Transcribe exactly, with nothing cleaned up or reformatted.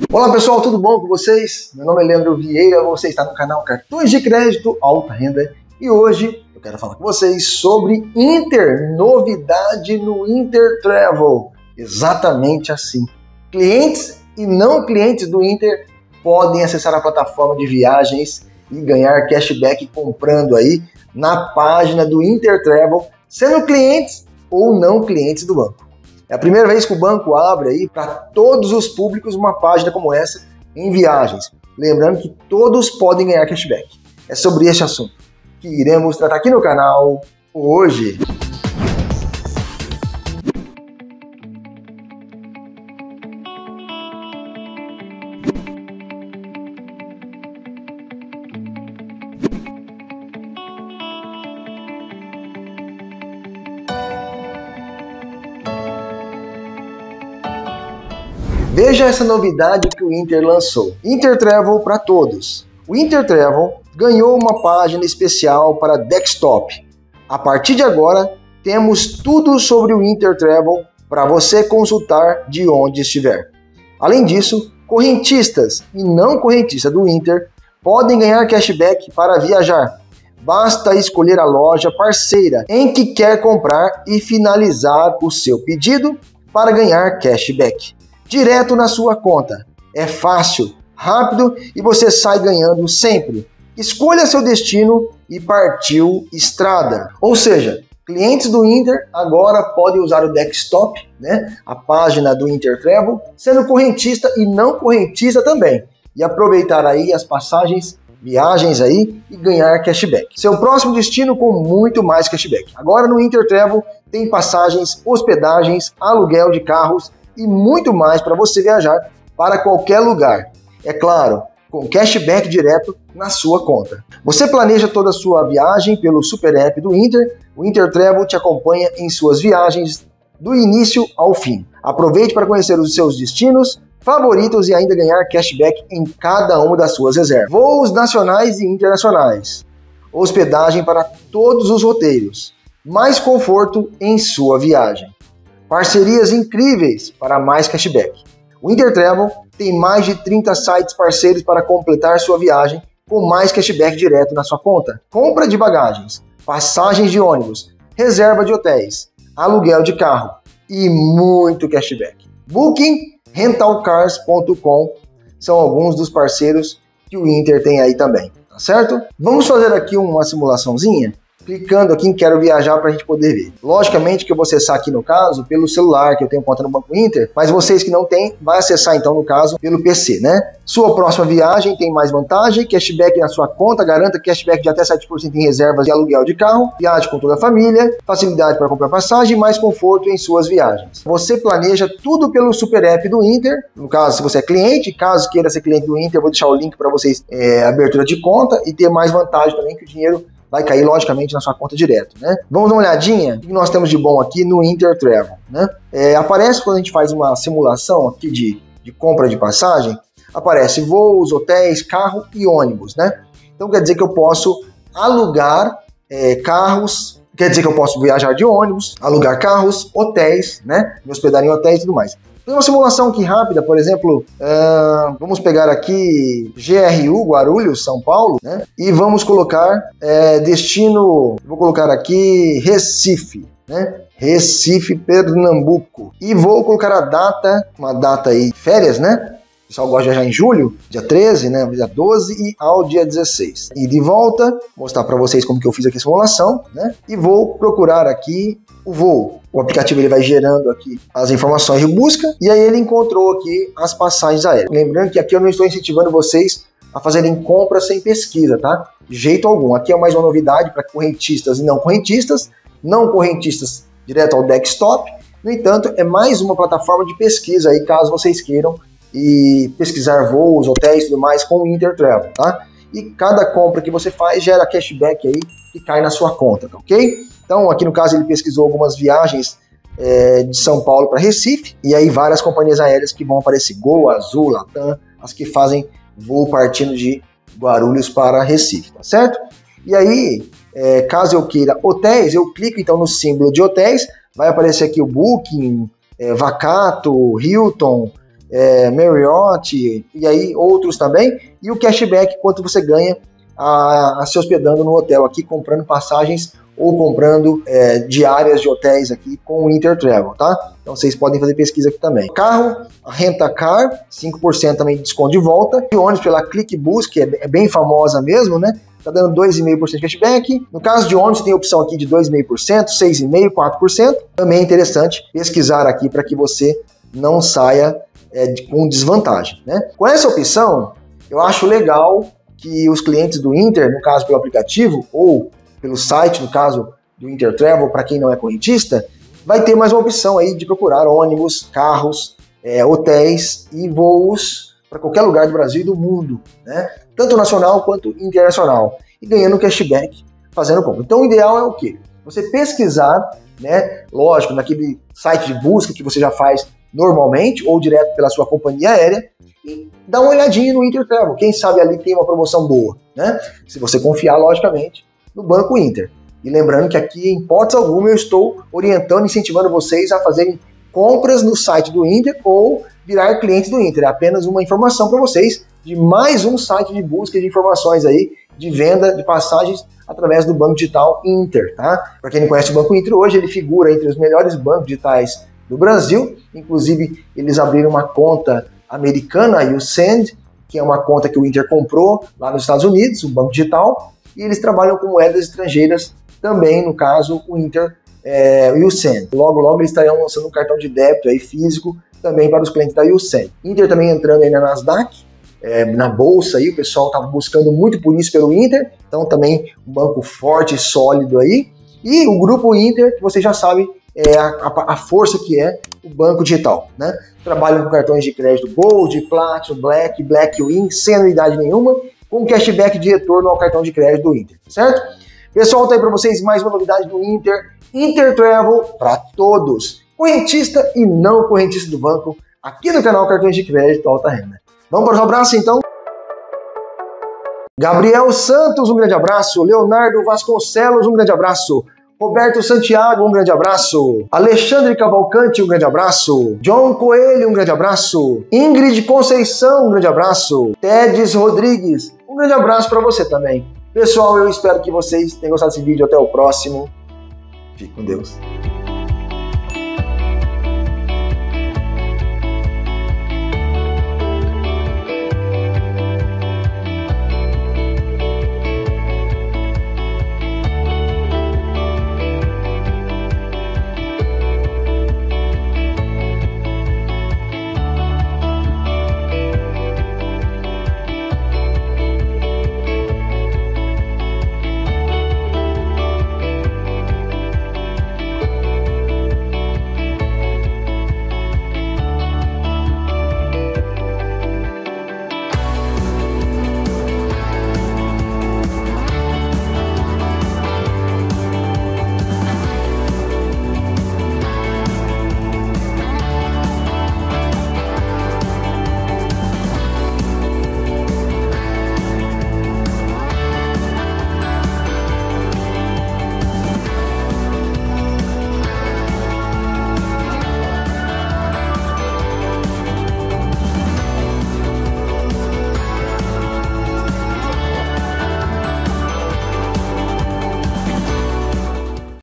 Olá pessoal, tudo bom com vocês? Meu nome é Leandro Vieira, você está no canal Cartões de Crédito Alta Renda e hoje eu quero falar com vocês sobre Inter, novidade no Intertravel. Exatamente assim. Clientes e não clientes do Inter podem acessar a plataforma de viagens e ganhar cashback comprando aí na página do Intertravel, sendo clientes ou não clientes do banco. É a primeira vez que o banco abre aí para todos os públicos uma página como essa em viagens. Lembrando que todos podem ganhar cashback. É sobre este assunto que iremos tratar aqui no canal hoje. Veja essa novidade que o Inter lançou. Intertravel para todos. O Intertravel ganhou uma página especial para desktop. A partir de agora, temos tudo sobre o Intertravel para você consultar de onde estiver. Além disso, correntistas e não correntistas do Inter podem ganhar cashback para viajar. Basta escolher a loja parceira em que quer comprar e finalizar o seu pedido para ganhar cashback direto na sua conta. É fácil, rápido e você sai ganhando sempre. Escolha seu destino e partiu estrada. Ou seja, clientes do Inter agora podem usar o desktop, né, a página do Intertravel, sendo correntista e não correntista também, e aproveitar aí as passagens, viagens aí e ganhar cashback. Seu próximo destino com muito mais cashback. Agora no Intertravel tem passagens, hospedagens, aluguel de carros e muito mais para você viajar para qualquer lugar. É claro, com cashback direto na sua conta. Você planeja toda a sua viagem pelo super app do Inter, o Intertravel te acompanha em suas viagens do início ao fim. Aproveite para conhecer os seus destinos favoritos e ainda ganhar cashback em cada uma das suas reservas. Voos nacionais e internacionais. Hospedagem para todos os roteiros. Mais conforto em sua viagem. Parcerias incríveis para mais cashback. O Intertravel tem mais de trinta sites parceiros para completar sua viagem com mais cashback direto na sua conta. Compra de bagagens, passagens de ônibus, reserva de hotéis, aluguel de carro e muito cashback. Booking, rental cars ponto com são alguns dos parceiros que o Inter tem aí também, tá certo? Vamos fazer aqui uma simulaçãozinha? Clicando aqui em Quero Viajar para a gente poder ver. Logicamente que eu vou acessar aqui no caso pelo celular, que eu tenho conta no Banco Inter, mas vocês que não têm, vai acessar então no caso pelo P C, né? Sua próxima viagem tem mais vantagem, cashback na sua conta, garanta cashback de até sete por cento em reservas de aluguel de carro, viagem com toda a família, facilidade para comprar passagem e mais conforto em suas viagens. Você planeja tudo pelo super app do Inter, no caso se você é cliente, caso queira ser cliente do Inter, eu vou deixar o link para vocês, é, abertura de conta e ter mais vantagem também que o dinheiro vai cair, logicamente, na sua conta direto, né? Vamos dar uma olhadinha o que nós temos de bom aqui no Intertravel, né? É, aparece quando a gente faz uma simulação aqui de, de compra de passagem, aparece voos, hotéis, carro e ônibus, né? Então quer dizer que eu posso alugar é, carros, quer dizer que eu posso viajar de ônibus, alugar carros, hotéis, né? Me hospedar em hotéis e tudo mais. Tem uma simulação aqui rápida, por exemplo, uh, vamos pegar aqui G R U, Guarulhos, São Paulo, né? E vamos colocar é, destino, vou colocar aqui Recife, né? Recife, Pernambuco. E vou colocar a data, uma data aí, férias, né? O pessoal gosta de viajar em julho, dia treze, né? Dia doze e ao dia dezesseis. E de volta, mostrar para vocês como que eu fiz aqui a simulação, né? E vou procurar aqui o voo. O aplicativo ele vai gerando aqui as informações de busca e aí ele encontrou aqui as passagens aéreas. Lembrando que aqui eu não estou incentivando vocês a fazerem compras sem pesquisa, tá? De jeito algum. Aqui é mais uma novidade para correntistas e não correntistas, não correntistas direto ao desktop. No entanto, é mais uma plataforma de pesquisa aí, caso vocês queiram e pesquisar voos, hotéis e tudo mais com o Intertravel, tá? E cada compra que você faz gera cashback aí que cai na sua conta, tá ok? Então, aqui no caso, ele pesquisou algumas viagens é, de São Paulo para Recife, e aí várias companhias aéreas que vão aparecer, Gol, Azul, Latam, as que fazem voo partindo de Guarulhos para Recife, tá certo? E aí, é, caso eu queira hotéis, eu clico então no símbolo de hotéis, vai aparecer aqui o Booking, é, Vacato, Hilton, é, Marriott e aí outros também, e o cashback, quanto você ganha a, a se hospedando no hotel aqui, comprando passagens ou comprando é, diárias de hotéis aqui com o Intertravel, tá? Então vocês podem fazer pesquisa aqui também. Carro, Rent-A-Car, cinco por cento também de desconto de volta. E ônibus pela ClickBus, que é bem famosa mesmo, né? Tá dando dois vírgula cinco por cento de cashback. No caso de ônibus, tem a opção aqui de dois vírgula cinco por cento, seis vírgula cinco por cento, quatro por cento. Também é interessante pesquisar aqui para que você não saia é, de, com desvantagem, né? Com essa opção, eu acho legal que os clientes do Inter, no caso pelo aplicativo, ou pelo site, no caso do Intertravel, para quem não é correntista, vai ter mais uma opção aí de procurar ônibus, carros, é, hotéis e voos para qualquer lugar do Brasil e do mundo, né? Tanto nacional quanto internacional, e ganhando cashback fazendo compra. Então o ideal é o quê? Você pesquisar, né? Lógico, naquele site de busca que você já faz normalmente, ou direto pela sua companhia aérea, e dar uma olhadinha no Intertravel. Quem sabe ali tem uma promoção boa, né? Se você confiar, logicamente, no Banco Inter. E lembrando que aqui, em hipótese alguma, eu estou orientando, incentivando vocês a fazerem compras no site do Inter ou virar clientes do Inter. É apenas uma informação para vocês de mais um site de busca de informações aí, de venda de passagens através do Banco Digital Inter, tá? Para quem não conhece o Banco Inter, hoje ele figura entre os melhores bancos digitais do Brasil. Inclusive, eles abriram uma conta americana, a YouSend, que é uma conta que o Inter comprou lá nos Estados Unidos, o Banco Digital, e eles trabalham com moedas estrangeiras também, no caso, o Inter é, e o YouSend. Logo, logo eles estarão lançando um cartão de débito aí físico também para os clientes da YouSend. Inter também entrando aí na Nasdaq, é, na bolsa aí, o pessoal estava buscando muito por isso pelo Inter, então também um banco forte e sólido aí. E o grupo Inter, que vocês já sabem, é a, a, a força que é o banco digital, né? Trabalham com cartões de crédito Gold, Platinum, Black, Black Win, sem anuidade nenhuma, com cashback de retorno ao cartão de crédito do Inter, certo? Pessoal, tá aí para vocês mais uma novidade do Inter, Intertravel para todos, correntista e não correntista do banco, aqui no canal Cartões de Crédito Alta Renda. Vamos para o abraço então? Gabriel Santos, um grande abraço. Leonardo Vasconcelos, um grande abraço. Roberto Santiago, um grande abraço. Alexandre Cavalcante, um grande abraço. John Coelho, um grande abraço. Ingrid Conceição, um grande abraço. Tedes Rodrigues, um grande abraço para você também. Pessoal, eu espero que vocês tenham gostado desse vídeo. Até o próximo. Fique com Deus.